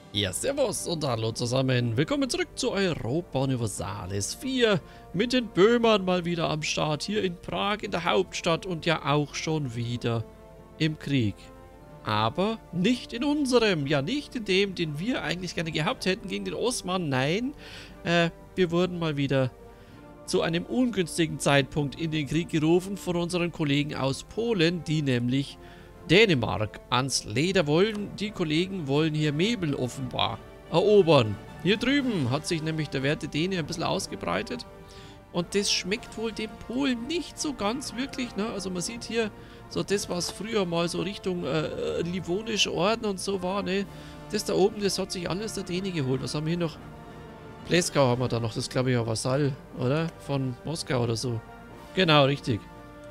Ja, servus und hallo zusammen. Willkommen zurück zu Europa Universalis 4 mit den Böhmern mal wieder am Start hier in Prag in der Hauptstadt und ja auch schon wieder im Krieg. Aber nicht in unserem, ja nicht in dem, den wir eigentlich gerne gehabt hätten gegen den Osman. Nein, wir wurden mal wieder zu einem ungünstigen Zeitpunkt in den Krieg gerufen von unseren Kollegen aus Polen, die nämlich Dänemark ans Leder wollen. Die Kollegen wollen hier Mebel offenbar erobern. Hier drüben hat sich nämlich der werte Däne ein bisschen ausgebreitet. Und das schmeckt wohl den Polen nicht so ganz wirklich, ne? Also man sieht hier so das, was früher mal so Richtung Livonische Orden und so war, ne? Das da oben, das hat sich alles der Däne geholt. Was haben wir hier noch? Pleskau haben wir da noch, das ist glaube ich ein Vasall, oder? Von Moskau oder so. Genau, richtig.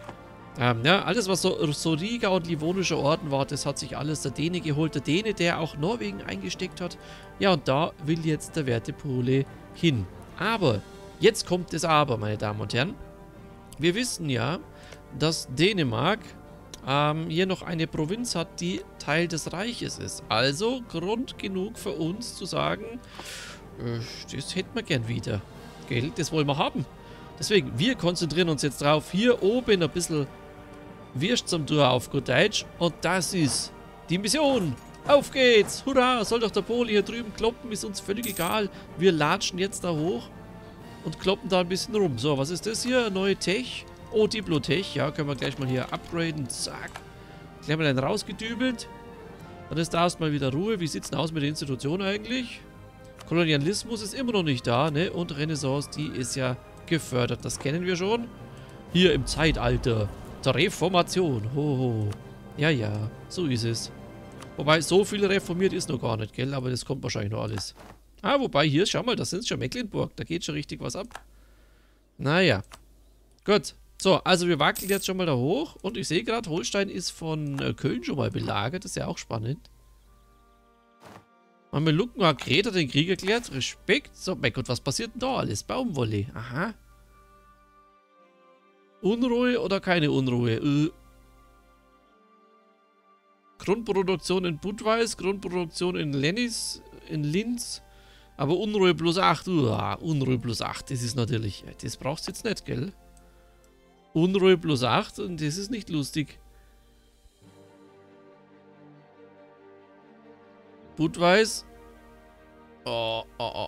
Ja, alles was so Riga und Livonische Orden war, das hat sich alles der Däne geholt. Der Däne, der auch Norwegen eingesteckt hat. Ja, und da will jetzt der werte Pole hin. Aber, jetzt kommt das Aber, meine Damen und Herren. Wir wissen ja, dass Dänemark hier noch eine Provinz hat, die Teil des Reiches ist. Also Grund genug für uns zu sagen, das hätten wir gern wieder. Gell? Das wollen wir haben. Deswegen, wir konzentrieren uns jetzt drauf, hier oben ein bisschen Wirst zum Tour auf gut Deutsch. Und das ist die Mission. Auf geht's. Hurra. Soll doch der Pole hier drüben kloppen. Ist uns völlig egal. Wir latschen jetzt da hoch und kloppen da ein bisschen rum. So, was ist das hier? Neue Tech. Oh, Diplotech. Ja, können wir gleich mal hier upgraden. Zack. Gleich mal einen rausgedübelt. Dann ist da erstmal wieder Ruhe. Wie sieht's denn aus mit der Institution eigentlich? Kolonialismus ist immer noch nicht da, ne? Und Renaissance, die ist ja gefördert. Das kennen wir schon. Hier im Zeitalter der Reformation. Hoho. Ja, ja, so ist es. Wobei, so viel reformiert ist noch gar nicht, gell? Aber das kommt wahrscheinlich noch alles. Ah, wobei, hier, schau mal, das sind schon Mecklenburg. Da geht schon richtig was ab. Naja. Gut. So, also wir wackeln jetzt schon mal da hoch. Und ich sehe gerade, Holstein ist von Köln schon mal belagert. Das ist ja auch spannend. Mamelucken hat Kreta den Krieg erklärt. Respekt. So, mein Gott, was passiert denn da alles? Baumwolle. Aha. Unruhe oder keine Unruhe? Grundproduktion in Budweis, Grundproduktion in Linz. Aber Unruhe plus 8. Unruhe plus 8, das ist natürlich... Das brauchst du jetzt nicht, gell? Unruhe plus 8 und das ist nicht lustig. Budweis. Oh.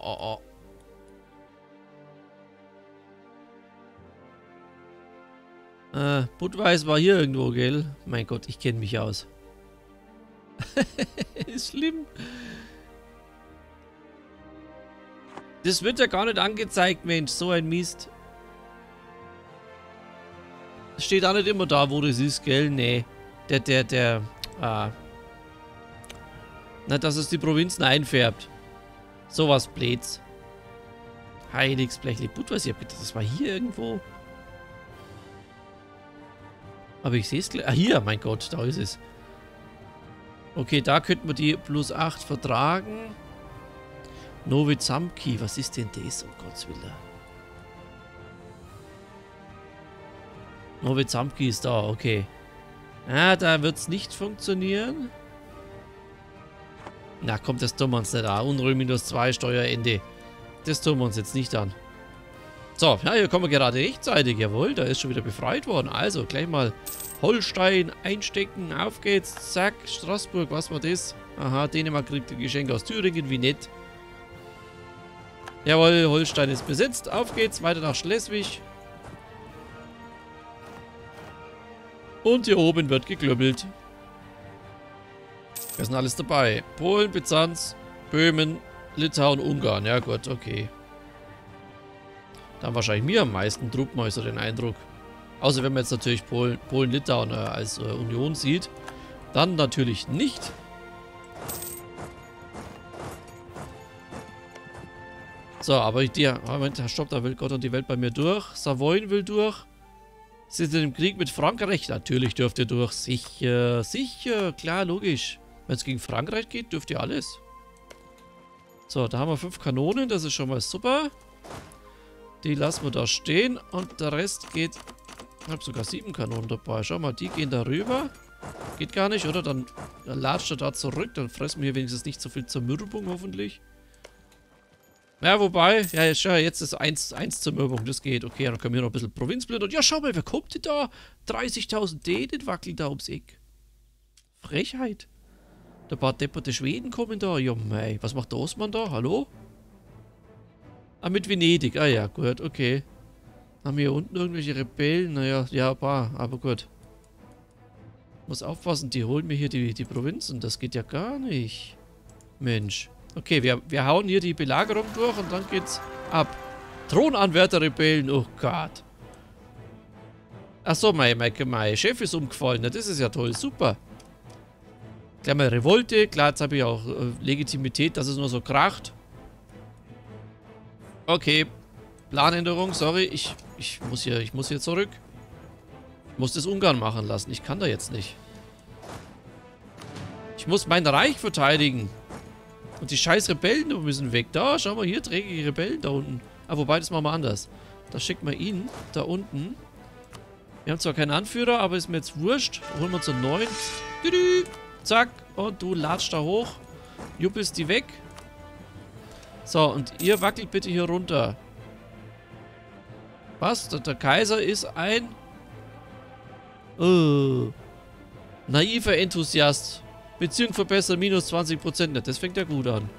Budweis war hier irgendwo, gell? Mein Gott, ich kenne mich aus. Ist schlimm. Das wird ja gar nicht angezeigt, Mensch. So ein Mist. Das steht auch nicht immer da, wo das ist, gell? Nee. Na, dass es die Provinzen einfärbt. Sowas Blöds. Heiligsblechle. Budweis, ja bitte, das war hier irgendwo. Aber ich sehe es gleich. Ah, hier, mein Gott, da ist es. Okay, da könnten wir die plus 8 vertragen. Novi Zamki, was ist denn das? Um Gottes Willen. Novi Zamki ist da, okay. Ah, da wird es nicht funktionieren. Na komm, das tun wir uns nicht an. Unruhe minus 2, Steuerende. Das tun wir uns jetzt nicht an. So, ja, hier kommen wir gerade rechtzeitig. Jawohl, da ist schon wieder befreit worden. Also, gleich mal Holstein einstecken. Auf geht's. Zack, Straßburg, was war das? Aha, Dänemark kriegt ein Geschenk aus Thüringen. Wie nett. Jawohl, Holstein ist besetzt. Auf geht's, weiter nach Schleswig. Und hier oben wird geklüppelt. Da sind alles dabei. Polen, Byzanz, Böhmen, Litauen, Ungarn. Ja gut, okay. Dann wahrscheinlich mir am meisten Truppen, habe ich so den Eindruck. Außer wenn man jetzt natürlich Polen, Litauen als Union sieht. Dann natürlich nicht. So, aber Moment, stopp, da will Gott und die Welt bei mir durch. Savoyen will durch. Sind Sie im Krieg mit Frankreich? Natürlich dürft ihr durch. Sicher, sicher, klar, logisch. Wenn es gegen Frankreich geht, dürft ihr alles. So, da haben wir 5 Kanonen, das ist schon mal super. Die lassen wir da stehen und der Rest geht... Ich habe sogar 7 Kanonen dabei. Schau mal, die gehen da rüber. Geht gar nicht, oder? Dann latscht er da zurück. Dann fressen wir hier wenigstens nicht so viel Zermürbung, hoffentlich. Ja, wobei, ja, jetzt ist 1 Zermürbung, das geht. Okay, dann können wir noch ein bisschen Provinzblüten. Und ja, schau mal, wer kommt denn da? 30.000 Dänen wackeln da ums Eck. Frechheit. Der paar depperte Schweden kommen da. Ja, mei, was macht der Osman da? Hallo? Ah, mit Venedig. Ah ja, gut, okay. Haben wir hier unten irgendwelche Rebellen? Naja, ja, ein paar, aber gut. Muss aufpassen, die holen mir hier die Provinzen. Das geht ja gar nicht. Mensch. Okay, wir hauen hier die Belagerung durch und dann geht's ab. Thronanwärter-Rebellen, oh Gott. Achso, mein Chef ist umgefallen. Das ist ja toll, super. Gleich mal Revolte. Klar, jetzt habe ich auch Legitimität, dass es nur so kracht. Okay. Planänderung, sorry. Ich muss hier zurück. Ich muss das Ungarn machen lassen. Ich kann da jetzt nicht. Ich muss mein Reich verteidigen. Und die scheiß Rebellen müssen weg. Da, schau mal, hier träge Rebellen da unten. Ah, wobei, das machen wir anders. Da schickt man ihn da unten. Wir haben zwar keinen Anführer, aber ist mir jetzt wurscht. Holen wir uns einen neuen. Zack. Und du latscht da hoch. Juppelst die weg. So, und ihr wackelt bitte hier runter. Was? Der Kaiser ist ein... naiver Enthusiast. Beziehung verbessern, minus 20%. Das fängt ja gut an.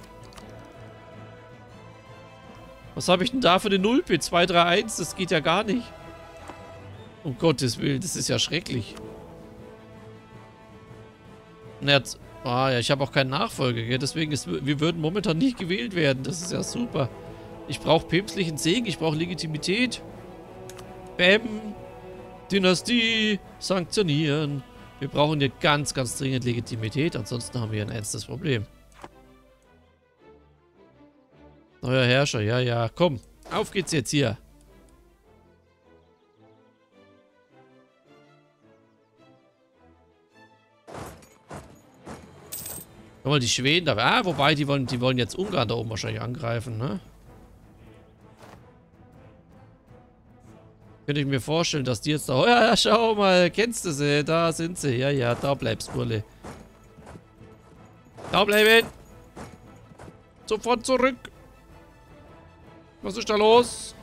Was habe ich denn da für eine 0-Bit? 231? Das geht ja gar nicht. Um Gottes Willen, das ist ja schrecklich. Ja, ich habe auch keinen Nachfolger, gell? Deswegen wir würden momentan nicht gewählt werden. Das ist ja super. Ich brauche päpstlichen Segen, ich brauche Legitimität. Bäm. Dynastie. Sanktionieren. Wir brauchen hier ganz, ganz dringend Legitimität. Ansonsten haben wir ein ernstes Problem. Neuer Herrscher, ja, ja. Komm, auf geht's jetzt hier. Guck mal, die Schweden da. Ah, wobei, die wollen jetzt Ungarn da oben wahrscheinlich angreifen, ne? Könnte ich mir vorstellen, dass die jetzt da... Oh, ja, schau mal, kennst du sie? Da sind sie. Ja, ja, da bleibst, Burle. Da bleiben. Sofort zurück. Was ist da los?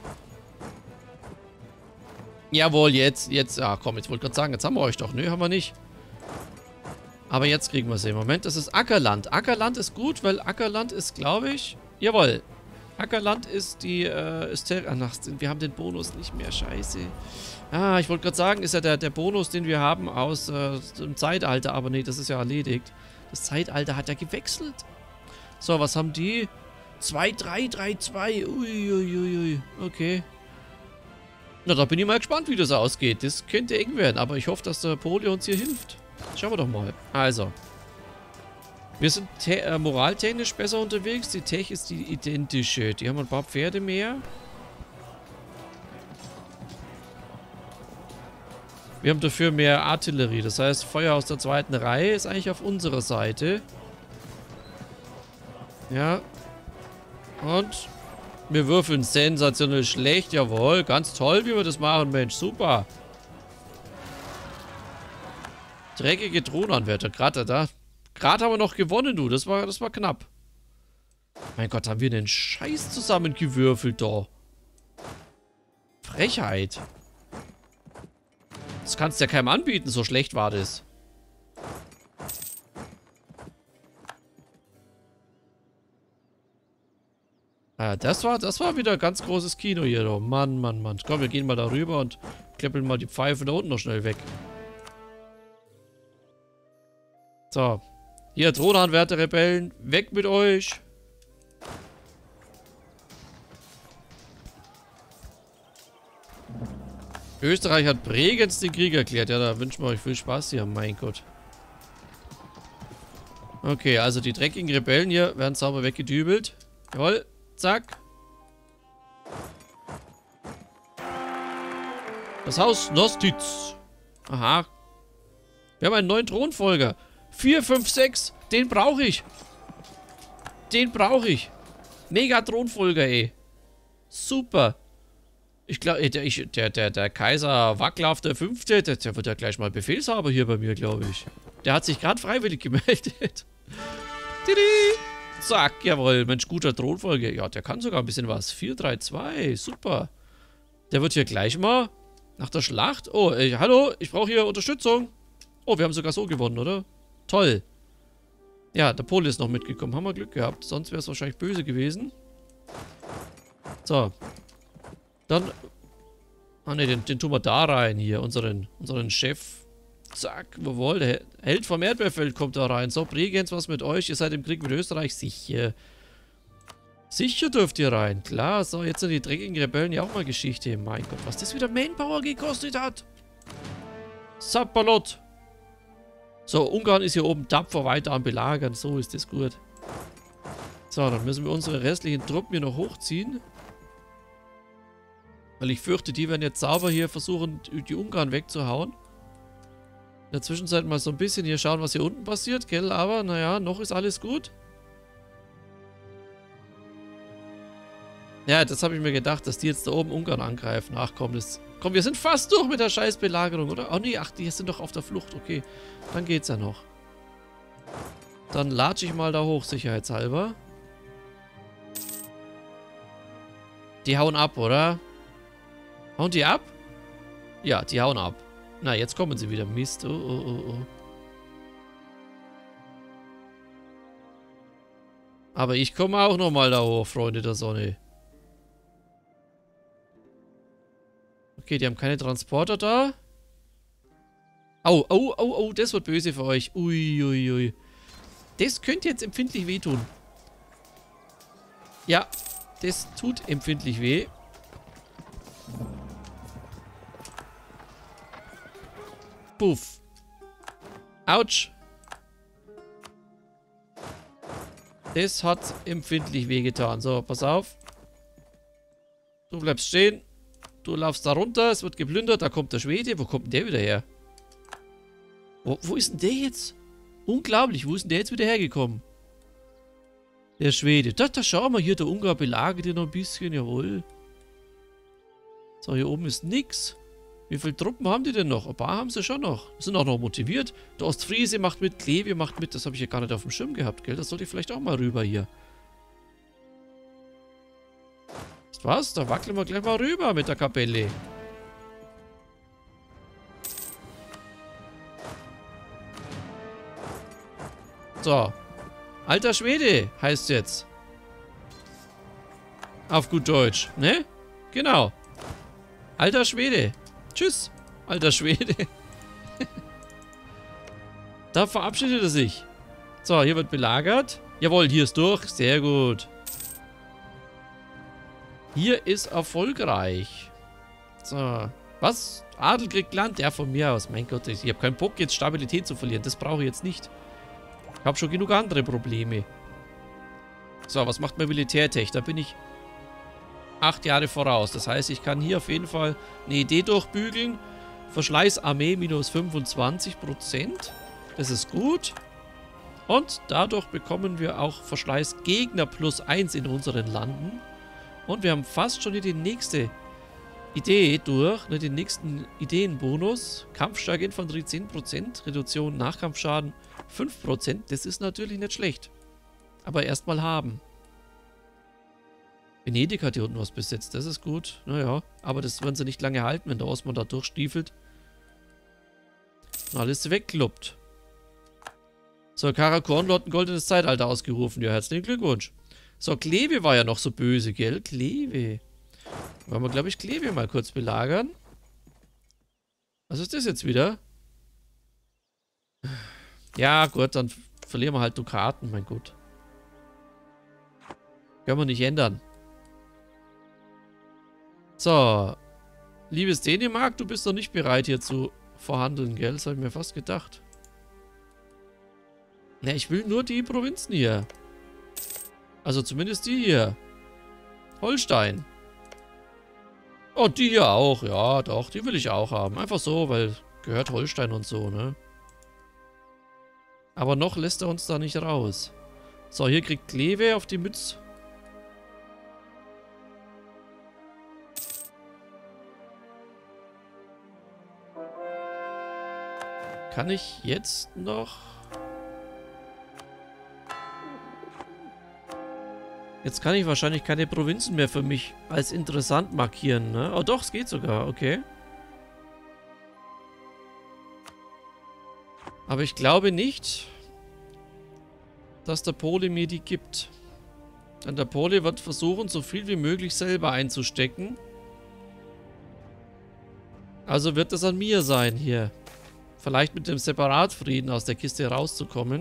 Jawohl, jetzt. Ah, komm, jetzt wollte ich gerade sagen, jetzt haben wir euch doch. Nö, haben wir nicht. Aber jetzt kriegen wir sie. Moment, das ist Ackerland. Ackerland ist gut, weil Ackerland ist, glaube ich... Jawohl. Ackerland ist die... wir haben den Bonus nicht mehr. Scheiße. Ah, ich wollte gerade sagen, ist ja der Bonus, den wir haben aus dem Zeitalter. Aber nee, das ist ja erledigt. Das Zeitalter hat ja gewechselt. So, was haben die? 2-3-3-2. Uiuiui. Okay. Na, da bin ich mal gespannt, wie das ausgeht. Das könnte eng werden, aber ich hoffe, dass der Poli uns hier hilft. Schauen wir doch mal. Also. Wir sind moraltechnisch besser unterwegs. Die Tech ist die identische. Die haben ein paar Pferde mehr. Wir haben dafür mehr Artillerie. Das heißt, Feuer aus der zweiten Reihe ist eigentlich auf unserer Seite. Ja. Und wir würfeln sensationell schlecht. Jawohl, ganz toll, wie wir das machen, Mensch. Super. Dreckige Thronanwärter. Gerade haben wir noch gewonnen, du. Das war knapp. Mein Gott, haben wir den Scheiß zusammengewürfelt, da. Frechheit. Das kannst du ja keinem anbieten, so schlecht war das. Das war wieder ein ganz großes Kino hier, doch. Mann, Mann, Mann. Komm, wir gehen mal da rüber und kleppeln mal die Pfeife da unten noch schnell weg. So. Hier, Thronanwärter, Rebellen. Weg mit euch. Österreich hat Bregenz den Krieg erklärt. Ja, da wünschen wir euch viel Spaß hier. Mein Gott. Okay, also die dreckigen Rebellen hier werden sauber weggedübelt. Jawohl. Zack. Das Haus Nostitz. Aha. Wir haben einen neuen Thronfolger. 4, 5, 6. Den brauche ich. Den brauche ich. Mega Thronfolger, ey. Super. Ich glaube, der Kaiser Wacklav der Fünfte, der wird ja gleich mal Befehlshaber hier bei mir, glaube ich. Der hat sich gerade freiwillig gemeldet. Tidi! Zack, jawohl, Mensch, guter Thronfolge. Ja, der kann sogar ein bisschen was. 4-3-2, super. Der wird hier gleich mal nach der Schlacht. Oh, hallo, ich brauche hier Unterstützung. Oh, wir haben sogar so gewonnen, oder? Toll. Ja, der Pole ist noch mitgekommen. Haben wir Glück gehabt. Sonst wäre es wahrscheinlich böse gewesen. So. Dann. Ah ne, den tun wir da rein hier. Unseren Chef. Zack, jawohl. Der Held vom Erdbeerfeld kommt da rein. So, Bregenz, was mit euch? Ihr seid im Krieg mit Österreich. Sicher. Sicher dürft ihr rein. Klar, so, jetzt sind die dreckigen Rebellen ja auch mal Geschichte. Mein Gott, was das wieder Manpower gekostet hat. Sapperlot. So, Ungarn ist hier oben tapfer weiter am Belagern. So ist das gut. So, dann müssen wir unsere restlichen Truppen hier noch hochziehen. Weil ich fürchte, die werden jetzt sauber hier versuchen, die Ungarn wegzuhauen. In der Zwischenzeit mal so ein bisschen hier schauen, was hier unten passiert, gell? Aber, naja, noch ist alles gut. Ja, das habe ich mir gedacht, dass die jetzt da oben Ungarn angreifen. Ach komm, komm, wir sind fast durch mit der scheiß Belagerung, oder? Oh nee, ach, die sind doch auf der Flucht. Okay, dann geht's ja noch. Dann latsche ich mal da hoch, sicherheitshalber. Die hauen ab, oder? Hauen die ab? Ja, die hauen ab. Na, jetzt kommen sie wieder. Mist. Oh, oh, oh, oh. Aber ich komme auch nochmal da hoch, Freunde der Sonne. Okay, die haben keine Transporter da. Au, au, au, au, das wird böse für euch. Ui, ui, ui. Das könnte jetzt empfindlich wehtun. Ja, das tut empfindlich weh. Puff. Autsch. Das hat empfindlich wehgetan. So, pass auf. Du bleibst stehen. Du laufst da runter. Es wird geplündert. Da kommt der Schwede. Wo kommt denn der wieder her? Wo ist denn der jetzt? Unglaublich. Wo ist denn der jetzt wieder hergekommen? Der Schwede. Da schauen wir hier. Der Ungar belagert hier noch ein bisschen. Jawohl. So, hier oben ist nix. Wie viele Truppen haben die denn noch? Ein paar haben sie schon noch. Sind auch noch motiviert. Der Ostfriese macht mit, Kleve macht mit. Das habe ich ja gar nicht auf dem Schirm gehabt, gell? Das sollte ich vielleicht auch mal rüber hier. Was? Da wackeln wir gleich mal rüber mit der Kapelle. So. Alter Schwede heißt jetzt. Auf gut Deutsch, ne? Genau. Alter Schwede. Tschüss, alter Schwede. Da verabschiedet er sich. So, hier wird belagert. Jawohl, hier ist durch. Sehr gut. Hier ist erfolgreich. So. Was? Adel kriegt Land? Ja, von mir aus. Mein Gott, ich habe keinen Bock, jetzt Stabilität zu verlieren. Das brauche ich jetzt nicht. Ich habe schon genug andere Probleme. So, was macht mein Militärtech? Da bin ich 8 Jahre voraus. Das heißt, ich kann hier auf jeden Fall eine Idee durchbügeln. Verschleißarmee minus 25%. Das ist gut. Und dadurch bekommen wir auch Verschleißgegner plus 1 in unseren Landen. Und wir haben fast schon hier die nächste Idee durch. Ne, den nächsten Ideenbonus. Kampfstarke Infanterie 10%. Reduktion Nachkampfschaden 5%. Das ist natürlich nicht schlecht. Aber erstmal haben. Venedig hat hier unten was besetzt. Das ist gut. Naja, aber das werden sie nicht lange halten, wenn der Osman da durchstiefelt. Und alles wegkloppt. So, Karakorn hat ein goldenes Zeitalter ausgerufen. Ja, herzlichen Glückwunsch. So, Kleve war ja noch so böse, gell? Kleve. Wollen wir, glaube ich, Kleve mal kurz belagern. Was ist das jetzt wieder? Ja, gut, dann verlieren wir halt Dukaten, mein Gott. Können wir nicht ändern. So. Liebes Dänemark, du bist noch nicht bereit hier zu verhandeln, gell? Das habe ich mir fast gedacht. Ja, ich will nur die Provinzen hier. Also zumindest die hier. Holstein. Oh, die hier auch. Ja, doch, die will ich auch haben. Einfach so, weil gehört Holstein und so, ne? Aber noch lässt er uns da nicht raus. So, hier kriegt Kleve auf die Mütze. kann ich jetzt noch... Jetzt kann ich wahrscheinlich keine Provinzen mehr für mich als interessant markieren, ne? Oh doch, es geht sogar, okay. Aber ich glaube nicht, dass der Pole mir die gibt. Denn der Pole wird versuchen, so viel wie möglich selber einzustecken. Also wird es an mir sein, hier. Vielleicht mit dem Separatfrieden aus der Kiste rauszukommen.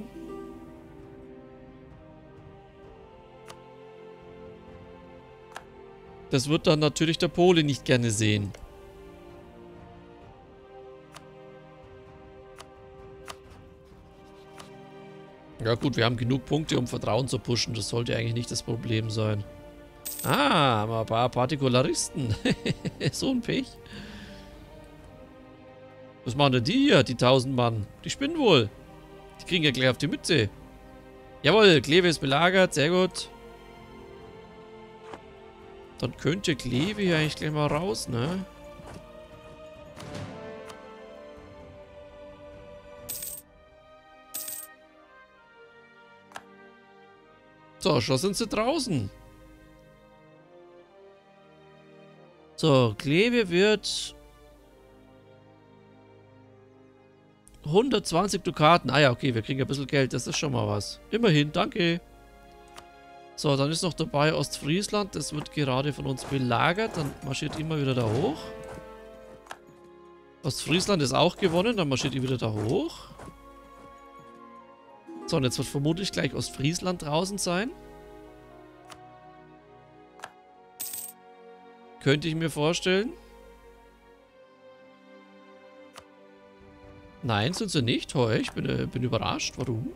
Das wird dann natürlich der Pole nicht gerne sehen. Ja gut, wir haben genug Punkte, um Vertrauen zu pushen. Das sollte eigentlich nicht das Problem sein. Ah, haben wir ein paar Partikularisten. So ein Pech. Was machen denn die hier, die 1000 Mann? Die spinnen wohl. Die kriegen ja gleich auf die Mütze. Jawohl, Kleve ist belagert. Sehr gut. Dann könnte Kleve hier eigentlich gleich mal raus, ne? So, schon sind sie draußen. So, Kleve wird 120 Dukaten. Ah ja, okay, wir kriegen ein bisschen Geld. Das ist schon mal was. Immerhin, danke. So, dann ist noch dabei Ostfriesland. Das wird gerade von uns belagert. Dann marschiert immer wieder da hoch. Ostfriesland ist auch gewonnen. Dann marschiert ihr wieder da hoch. So, und jetzt wird vermutlich gleich Ostfriesland draußen sein. Könnte ich mir vorstellen. Nein, sind sie nicht. Heu, ich bin überrascht. Warum?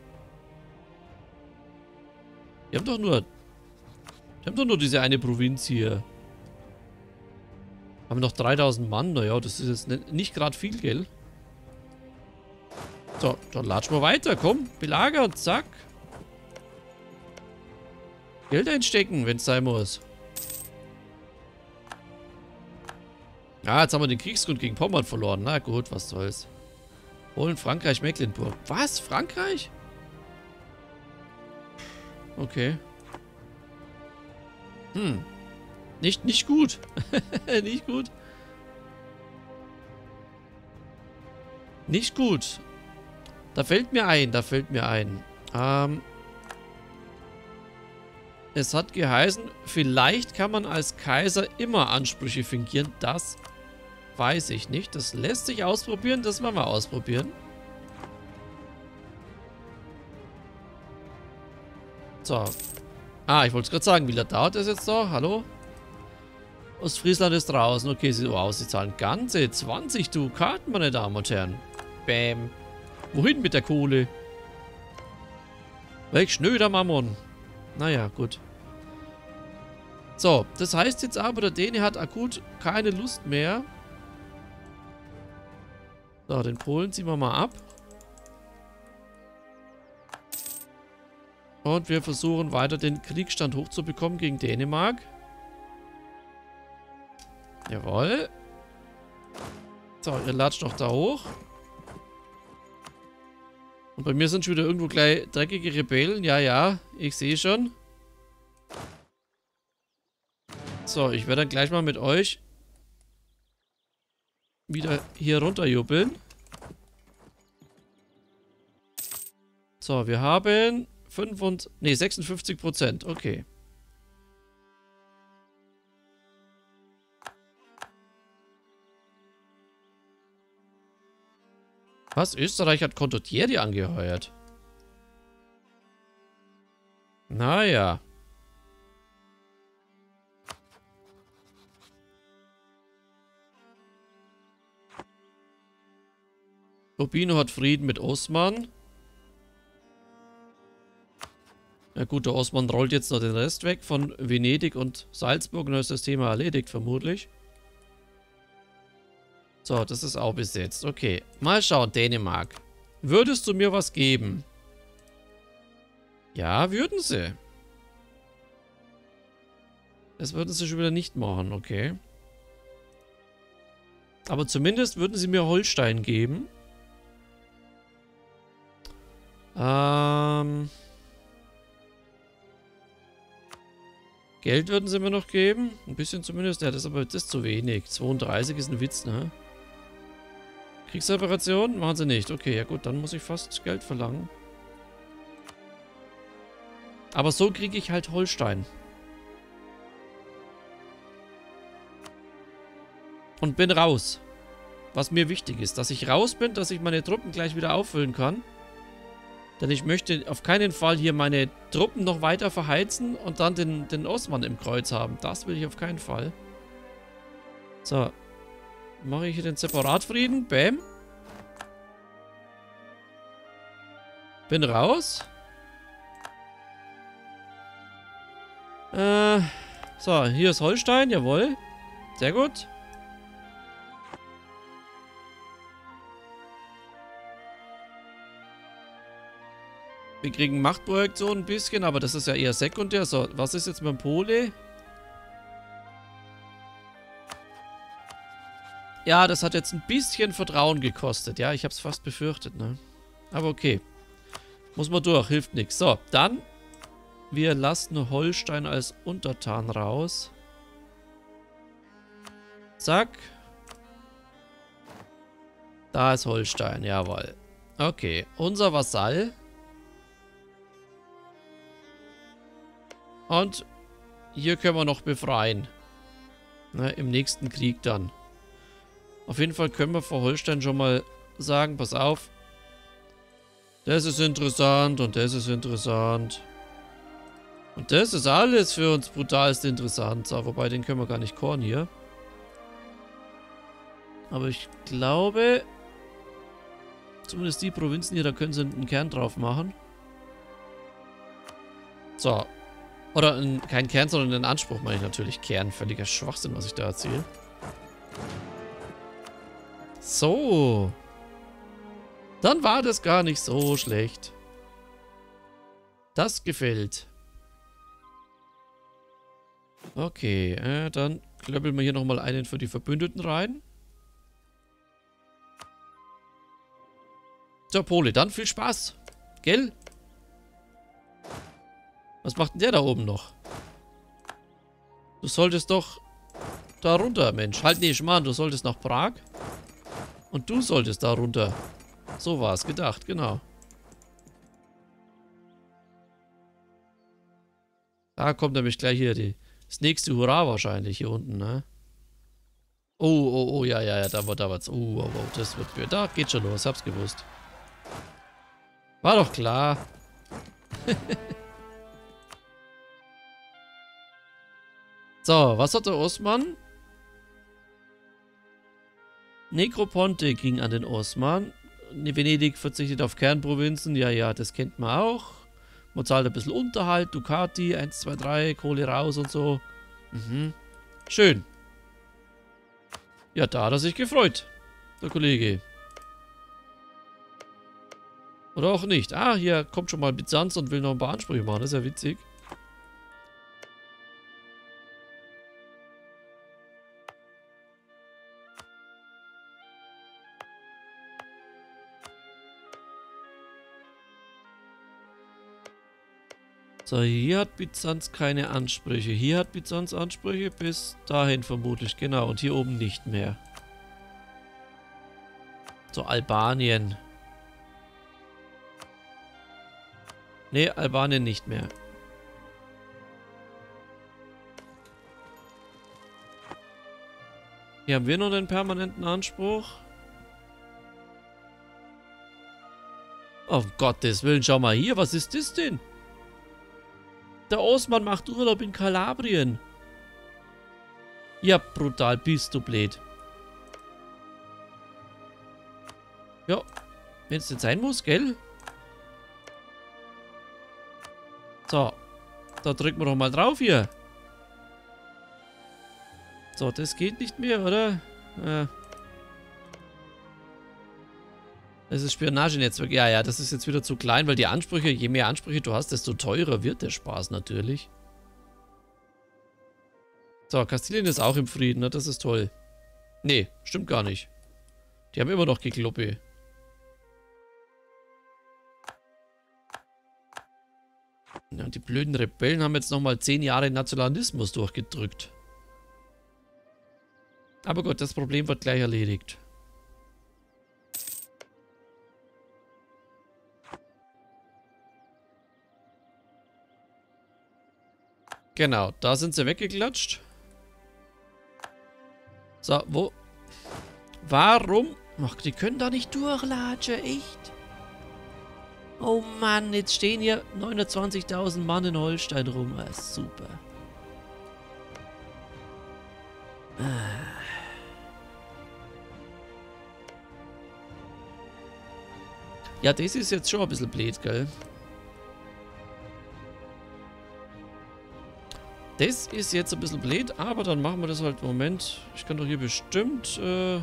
Die haben doch nur diese eine Provinz hier. Haben noch 3000 Mann. Naja, das ist jetzt nicht gerade viel, gell? So, dann latschen wir weiter. Komm, belagern. Zack. Geld einstecken, wenn es sein muss. Ah, jetzt haben wir den Kriegsgrund gegen Pommern verloren. Na gut, was soll's. Polen, Frankreich, Mecklenburg. Was? Frankreich? Okay. Nicht gut. Nicht gut. Nicht gut. Da fällt mir ein. Es hat geheißen, vielleicht kann man als Kaiser immer Ansprüche fingieren. Das weiß ich nicht. Das lässt sich ausprobieren. Das werden wir ausprobieren. So. Ah, ich wollte es gerade sagen. Wie lange dauert das jetzt da? Hallo? Ostfriesland ist draußen. Okay, wow, sie zahlen ganze 20 Dukaten, meine Damen und Herren. Bäm. Wohin mit der Kohle? Welch schnöder Mammon. Naja, gut. So, das heißt jetzt aber, der Däne hat akut keine Lust mehr. So, den Polen ziehen wir mal ab. Und wir versuchen weiter den Kriegsstand hochzubekommen gegen Dänemark. Jawohl. So, ihr latscht noch da hoch. Und bei mir sind schon wieder irgendwo gleich dreckige Rebellen. Ja, ja, ich sehe schon. So, ich werde dann gleich mal mit euch wieder hier runterjubeln. So, wir haben 56%. Okay. Was? Österreich hat Condottieri angeheuert. Naja. Urbino hat Frieden mit Osman. Ja gut, der Osman rollt jetzt noch den Rest weg von Venedig und Salzburg und dann ist das Thema erledigt, vermutlich. So, das ist auch besetzt. Okay, mal schauen, Dänemark. Würdest du mir was geben? Ja, würden sie. Das würden sie schon wieder nicht machen, okay. Aber zumindest würden sie mir Holstein geben. Geld würden sie mir noch geben. Ein bisschen zumindest. Ja, das ist zu wenig. 32 ist ein Witz, ne? Kriegsreparation? Machen sie nicht. Okay, ja gut, dann muss ich fast Geld verlangen. Aber so kriege ich halt Holstein. Und bin raus. Was mir wichtig ist, dass ich raus bin, dass ich meine Truppen gleich wieder auffüllen kann. Denn ich möchte auf keinen Fall hier meine Truppen noch weiter verheizen und dann den Osman im Kreuz haben. Das will ich auf keinen Fall. So. Mache ich hier den Separatfrieden. Bäm. Bin raus. So, hier ist Holstein. Jawohl. Sehr gut. Wir kriegen Machtprojektion ein bisschen, aber das ist ja eher sekundär. So, was ist jetzt mit dem Pole? Ja, das hat jetzt ein bisschen Vertrauen gekostet. Ja, ich habe es fast befürchtet, ne? Aber okay. Muss man durch, hilft nichts. So, dann. Wir lassen Holstein als Untertan raus. Zack. Da ist Holstein, jawohl. Okay, unser Vasall. Und hier können wir noch befreien. Na, im nächsten Krieg dann. Auf jeden Fall können wir vor Holstein schon mal sagen, pass auf. Das ist interessant und das ist interessant. Und das ist alles für uns brutalst interessant. So, wobei, den können wir gar nicht koren hier. Aber ich glaube, zumindest die Provinzen hier, da können sie einen Kern drauf machen. So. Oder kein Kern, sondern einen Anspruch meine ich natürlich. Kern, völliger Schwachsinn, was ich da erzähle. So. Dann war das gar nicht so schlecht. Das gefällt. Okay, dann klöppeln wir hier nochmal einen für die Verbündeten rein. So, Pole, dann viel Spaß. Gell? Was macht denn der da oben noch? Du solltest doch da runter, Mensch. Halt, nee, Schmarrn, du solltest nach Prag. Und du solltest da runter. So war es gedacht, genau. Da kommt nämlich gleich hier das nächste Hurra wahrscheinlich hier unten, ne? Oh, ja, da wird's. Oh, das wird für. Da geht schon los, hab's gewusst. War doch klar. So, was hat der Osman? Negroponte ging an den Osman. Venedig verzichtet auf Kernprovinzen. Ja, das kennt man auch. Man zahlt ein bisschen Unterhalt, Ducati, 1, 2, 3, Kohle raus und so. Mhm. Schön. Ja, da hat er sich gefreut, der Kollege. Oder auch nicht. Ah, hier kommt schon mal Byzanz und will noch ein paar Ansprüche machen. Das ist ja witzig. So, hier hat Byzanz keine Ansprüche. Hier hat Byzanz Ansprüche bis dahin vermutlich. Genau, und hier oben nicht mehr. So, Albanien. Ne, Albanien nicht mehr. Hier haben wir noch einen permanenten Anspruch. Oh, um Gottes Willen, schau mal hier, was ist das denn? Der Osman macht Urlaub in Kalabrien. Ja, brutal, bist du blöd. Ja, wenn es denn sein muss, gell? So, da drücken wir doch mal drauf hier. So, das geht nicht mehr, oder? Das ist Spionagenetzwerk. Ja, das ist jetzt wieder zu klein, weil die Ansprüche, je mehr Ansprüche du hast, desto teurer wird der Spaß natürlich. So, Kastilien ist auch im Frieden, ne? Das ist toll. Nee, stimmt gar nicht. Die haben immer noch Gekloppe. Ja, die blöden Rebellen haben jetzt nochmal 10 Jahre Nationalismus durchgedrückt. Aber gut, das Problem wird gleich erledigt. Genau, da sind sie weggeklatscht. So, wo? Warum? Ach, die können da nicht durchlatschen, echt? Oh Mann, jetzt stehen hier 29.000 Mann in Holstein rum. Ah, super. Ja, das ist jetzt schon ein bisschen blöd, gell? Das ist jetzt ein bisschen blöd, aber dann machen wir das halt. Moment, ich kann doch hier bestimmt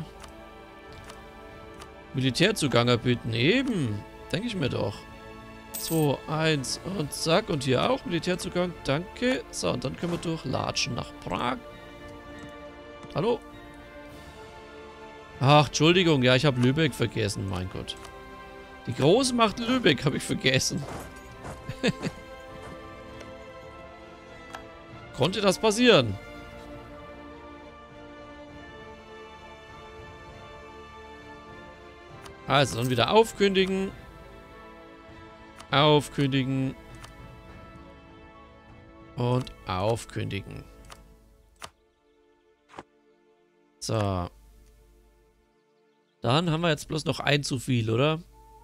Militärzugang erbitten. Eben, denke ich mir doch. 2, 1 und zack. Und hier auch Militärzugang. Danke. So, und dann können wir durchlatschen nach Prag. Hallo? Ach, Entschuldigung. Ja, ich habe Lübeck vergessen. Mein Gott. Die große Macht Lübeck habe ich vergessen. Konnte das passieren? Also, dann wieder aufkündigen. Aufkündigen. Und aufkündigen. So. Dann haben wir jetzt bloß noch ein zu viel, oder?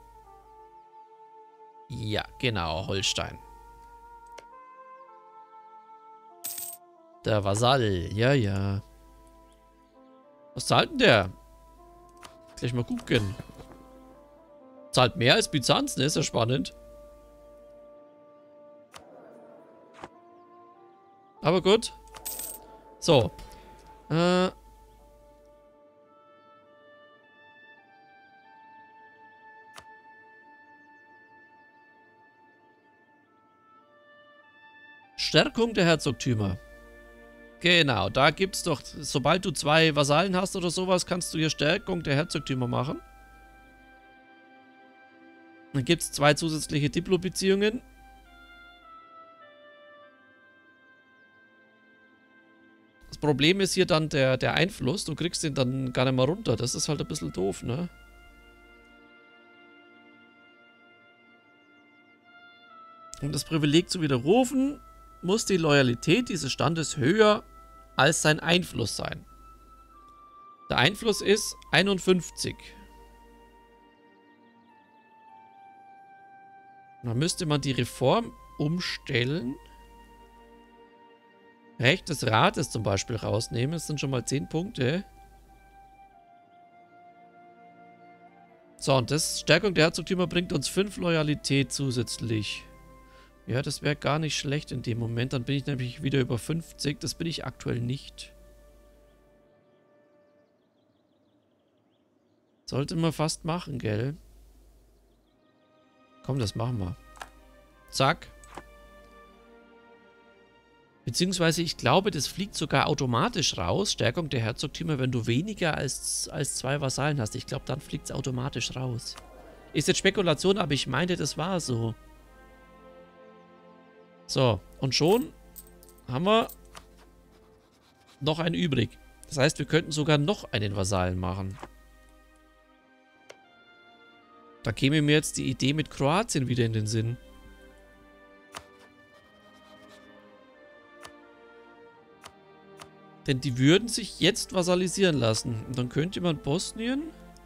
Ja, genau, Holstein. Der Vasall, ja, ja. Was zahlt denn der? Gleich mal gucken. Zahlt mehr als Byzanz, ne? Ist ja spannend. Aber gut. So. Stärkung der Herzogtümer. Genau, da gibt es doch, sobald du 2 Vasallen hast oder sowas, kannst du hier Stärkung der Herzogtümer machen. Dann gibt es 2 zusätzliche Diplobeziehungen. Das Problem ist hier dann der Einfluss. Du kriegst den dann gar nicht mehr runter. Das ist halt ein bisschen doof, ne? Um das Privileg zu widerrufen, muss die Loyalität dieses Standes höher als sein Einfluss sein. Der Einfluss ist 51. Dann müsste man die Reform umstellen. Recht des Rates zum Beispiel rausnehmen. Das sind schon mal 10 Punkte. So, und das Stärkung der Herzogtümer bringt uns 5 Loyalität zusätzlich. Ja, das wäre gar nicht schlecht in dem Moment. Dann bin ich nämlich wieder über 50. Das bin ich aktuell nicht. Sollte man fast machen, gell? Komm, das machen wir. Zack. Beziehungsweise, ich glaube, das fliegt sogar automatisch raus. Stärkung der Herzogtümer, wenn du weniger als 2 Vasallen hast. Ich glaube, dann fliegt es automatisch raus. Ist jetzt Spekulation, aber ich meinte, das war so. So, und schon haben wir noch einen übrig. Das heißt, wir könnten sogar noch einen Vasallen machen. Da käme mir jetzt die Idee mit Kroatien wieder in den Sinn. Denn die würden sich jetzt vasallisieren lassen. Und dann könnte man Bosnien...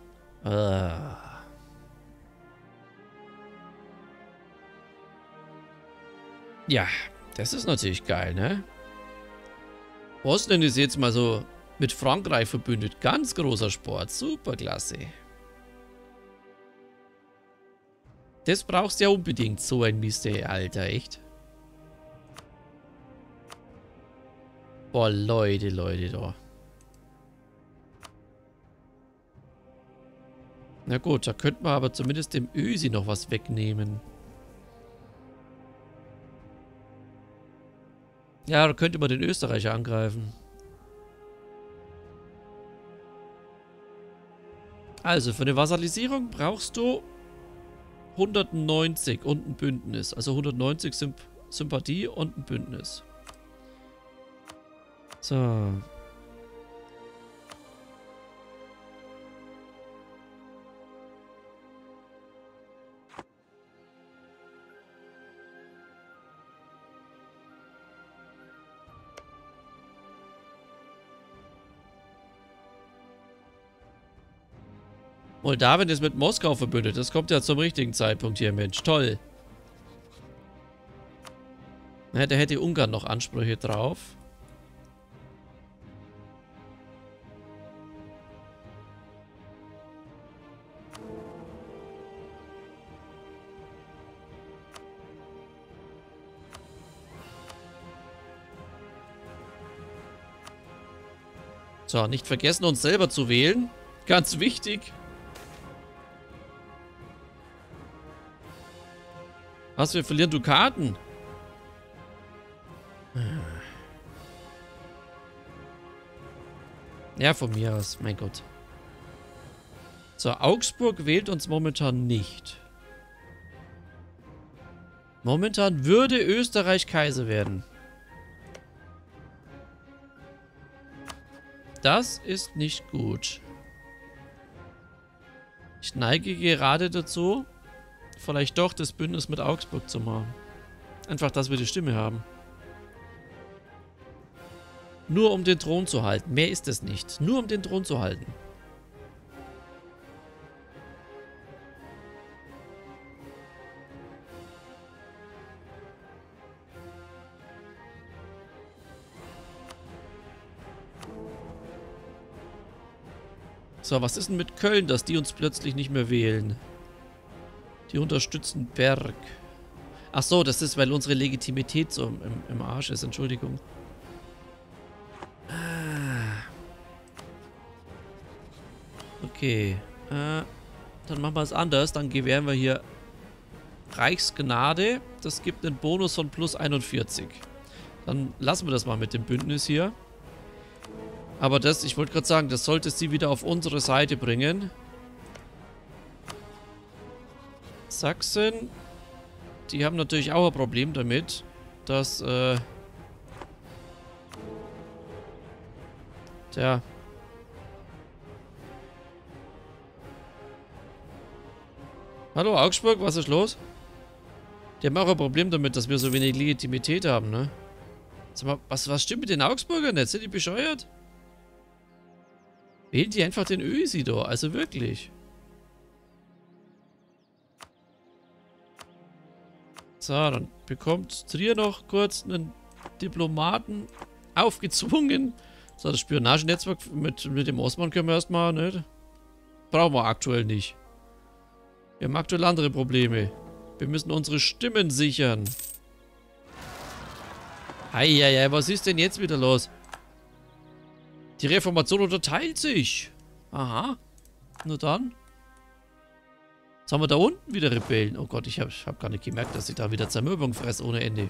Ja, das ist natürlich geil, ne? Bosnien ist jetzt mal so mit Frankreich verbündet. Ganz großer Sport. Superklasse. Das brauchst du ja unbedingt, so ein Mist, ey, Alter, echt. Boah, Leute, da. Na gut, da könnten wir aber zumindest dem Ösi noch was wegnehmen. Ja, da könnte man den Österreicher angreifen. Also, für eine Vasallisierung brauchst du 190 und ein Bündnis. Also 190 sind Sympathie und ein Bündnis. So. Moldawien ist mit Moskau verbündet. Das kommt ja zum richtigen Zeitpunkt hier, Mensch. Toll. Ja, da hätte Ungarn noch Ansprüche drauf. So, nicht vergessen, uns selber zu wählen. Ganz wichtig. Was, wir verlieren Dukaten? Ja, von mir aus, mein Gott. So, Augsburg wählt uns momentan nicht. Momentan würde Österreich Kaiser werden. Das ist nicht gut. Ich neige gerade dazu, vielleicht doch das Bündnis mit Augsburg zu machen. Einfach, dass wir die Stimme haben. Nur um den Thron zu halten. Mehr ist es nicht. Nur um den Thron zu halten. So, was ist denn mit Köln, dass die uns plötzlich nicht mehr wählen? Die unterstützen Berg. Ach so, das ist, weil unsere Legitimität so im Arsch ist. Entschuldigung. Okay. Dann machen wir es anders. Dann gewähren wir hier Reichsgnade. Das gibt einen Bonus von plus 41. Dann lassen wir das mal mit dem Bündnis hier. Aber das, ich wollte gerade sagen, das sollte sie wieder auf unsere Seite bringen. Sachsen, die haben natürlich auch ein Problem damit, dass, tja. Hallo Augsburg, was ist los? Die haben auch ein Problem damit, dass wir so wenig Legitimität haben, ne? Sag mal, was stimmt mit den Augsburgern jetzt? Sind die bescheuert? Wählen die einfach den Ösidor, also wirklich. So, dann bekommt Trier noch kurz einen Diplomaten aufgezwungen. So, das Spionagenetzwerk mit dem Osman können wir erstmal, ne? Brauchen wir aktuell nicht. Wir haben aktuell andere Probleme. Wir müssen unsere Stimmen sichern. Eieiei, was ist denn jetzt wieder los? Die Reformation unterteilt sich. Aha. Nur dann. Jetzt haben wir da unten wieder Rebellen. Oh Gott, ich hab gar nicht gemerkt, dass ich da wieder Zermürbung fresse ohne Ende.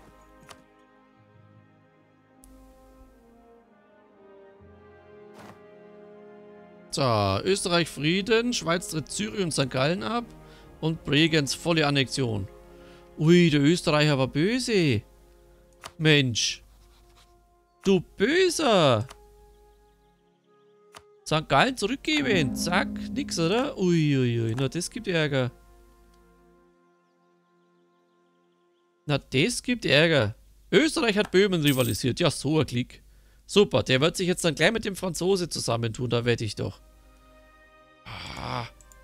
So, Österreich Frieden, Schweiz tritt Zürich und St. Gallen ab und Bregenz volle Annexion. Ui, der Österreicher war böse. Mensch. Du Böser. St. Gallen zurückgeben. Zack, nix, oder? Uiuiui, na das gibt Ärger. Na das gibt Ärger. Österreich hat Böhmen rivalisiert. Ja, so ein Klick. Super, der wird sich jetzt dann gleich mit dem Franzose zusammentun, da wette ich doch. Ah.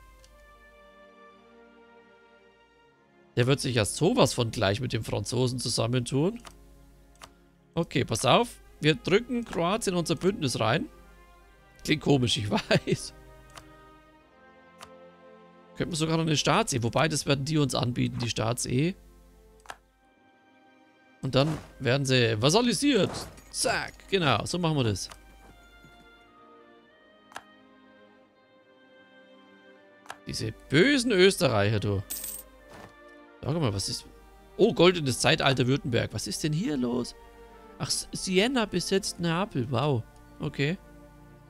Der wird sich ja sowas von gleich mit dem Franzosen zusammentun. Okay, pass auf. Wir drücken Kroatien in unser Bündnis rein. Klingt komisch, ich weiß. Könnten wir sogar noch eine Staatsehe. Wobei, das werden die uns anbieten, die Staatsehe. Und dann werden sie vasalisiert. Zack, genau, so machen wir das. Diese bösen Österreicher, du. Sag mal, was ist... Oh, goldenes Zeitalter Württemberg. Was ist denn hier los? Ach, Siena besetzt Neapel. Wow. Okay.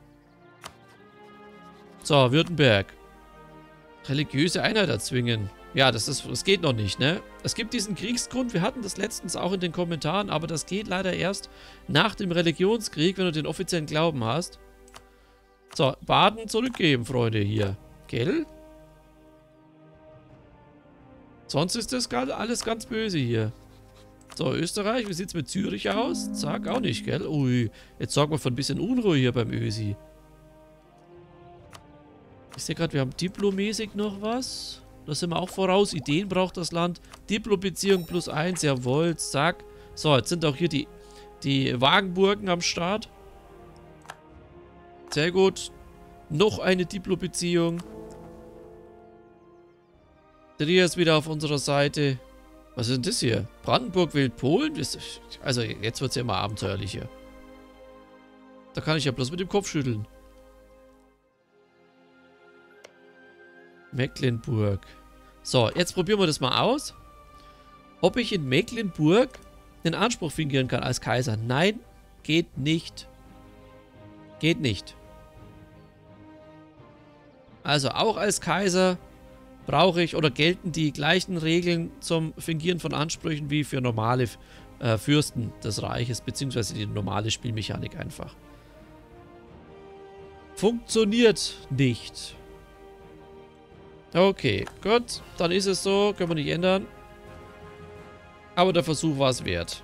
So, Württemberg. Religiöse Einheit erzwingen. Ja, das geht noch nicht, ne? Es gibt diesen Kriegsgrund, wir hatten das letztens auch in den Kommentaren, aber das geht leider erst nach dem Religionskrieg, wenn du den offiziellen Glauben hast. So, Baden zurückgeben, Freunde, hier. Gell? Sonst ist das alles ganz böse hier. So, Österreich, wie sieht's mit Zürich aus? Zack, auch nicht, gell? Ui, jetzt sorgen wir für ein bisschen Unruhe hier beim Ösi. Ich sehe gerade, wir haben diplomäßig noch was. Da sind wir auch voraus. Ideen braucht das Land. Diplo-Beziehung +1, jawohl, zack. So, jetzt sind auch hier die Wagenburgen am Start. Sehr gut. Noch eine Diplo-Beziehung. Trier ist wieder auf unserer Seite. Was ist denn das hier? Brandenburg wählt Polen? Also jetzt wird es ja immer abenteuerlicher. Da kann ich ja bloß mit dem Kopf schütteln. Mecklenburg. So, jetzt probieren wir das mal aus. Ob ich in Mecklenburg den Anspruch fingieren kann als Kaiser. Nein, geht nicht. Geht nicht. Also auch als Kaiser brauche ich oder gelten die gleichen Regeln zum Fingieren von Ansprüchen wie für normale Fürsten des Reiches, beziehungsweise die normale Spielmechanik einfach. Funktioniert nicht. Okay, gut. Dann ist es so. Können wir nicht ändern. Aber der Versuch war es wert.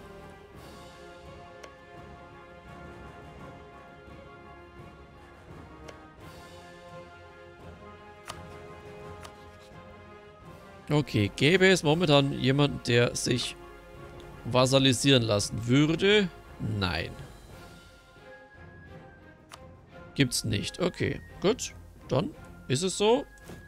Okay, gäbe es momentan jemanden, der sich vasalisieren lassen würde? Nein. Gibt's nicht. Okay, gut. Dann ist es so.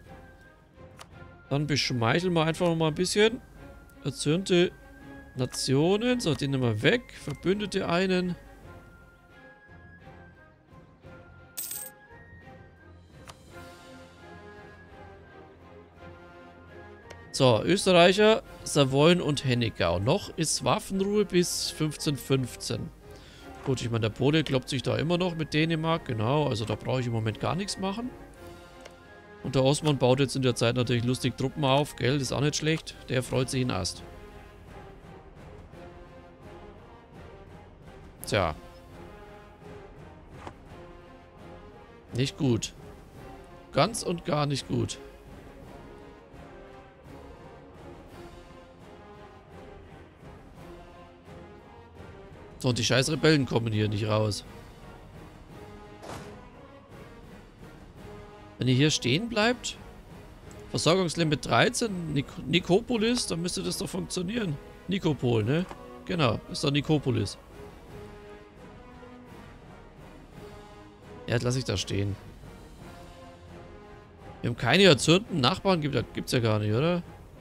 Dann beschmeicheln wir einfach noch mal ein bisschen. Erzürnte Nationen. So, den nehmen wir weg. Verbündete einen. So, Österreicher, Savoyen und Hennegau. Noch ist Waffenruhe bis 1515. Gut, ich meine, der Pole kloppt sich da immer noch mit Dänemark. Genau, also da brauche ich im Moment gar nichts machen. Und der Osman baut jetzt in der Zeit natürlich lustig Truppen auf. Gell, das ist auch nicht schlecht. Der freut sich in Ast. Tja. Nicht gut. Ganz und gar nicht gut. So, und die scheiß Rebellen kommen hier nicht raus. Wenn ihr hier stehen bleibt, Versorgungslimit 13, Nikopolis, dann müsste das doch funktionieren. Nikopol, ne? Genau, ist doch Nikopolis. Ja, lasse ich da stehen. Wir haben keine erzürnten Nachbarn, gibt's ja gar nicht, oder?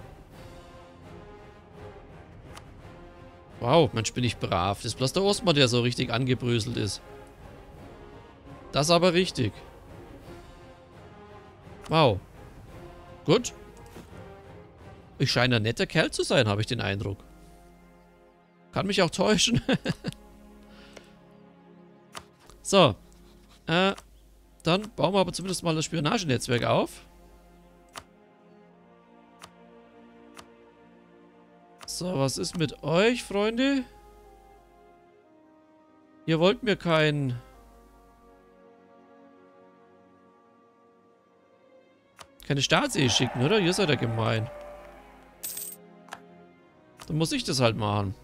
Wow, Mensch, bin ich brav. Das ist bloß der Ostmann, der so richtig angebröselt ist. Das aber richtig. Wow. Gut. Ich scheine ein netter Kerl zu sein, habe ich den Eindruck. Kann mich auch täuschen. So. Dann bauen wir aber zumindest mal das Spionagenetzwerk auf. So, was ist mit euch, Freunde? Ihr wollt mir keine Stasi schicken, oder? Ihr seid ja gemein. Dann muss ich das halt machen.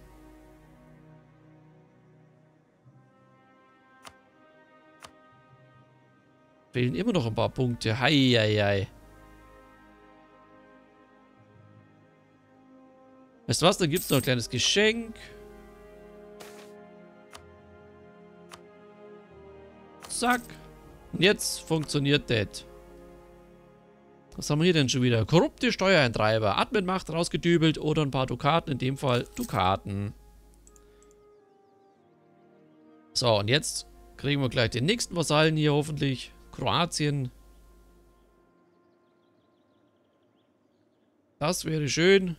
Fehlen immer noch ein paar Punkte. Heieiei. Weißt du was? Dann gibt es noch ein kleines Geschenk. Zack. Und jetzt funktioniert das. Was haben wir hier denn schon wieder? Korrupte Steuereintreiber. Admin-Macht rausgedübelt oder ein paar Dukaten. In dem Fall Dukaten. So, und jetzt kriegen wir gleich den nächsten Vasallen hier hoffentlich. Kroatien. Das wäre schön.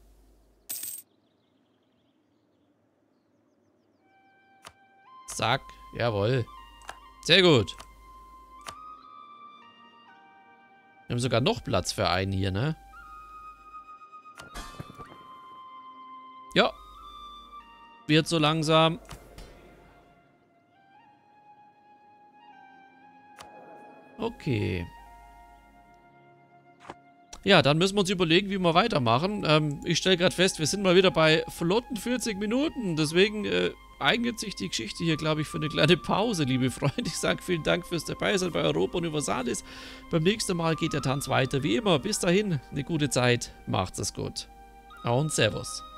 Zack. Jawohl. Sehr gut. Wir haben sogar noch Platz für einen hier, ne? wird so langsam. Okay. Ja, dann müssen wir uns überlegen, wie wir weitermachen. Ich stelle gerade fest, wir sind mal wieder bei flotten 40 Minuten. Deswegen eignet sich die Geschichte hier, glaube ich, für eine kleine Pause, liebe Freunde. Ich sage vielen Dank fürs Dabeisein bei Europa Universalis. Beim nächsten Mal geht der Tanz weiter wie immer. Bis dahin, eine gute Zeit. Macht's es gut. Und Servus.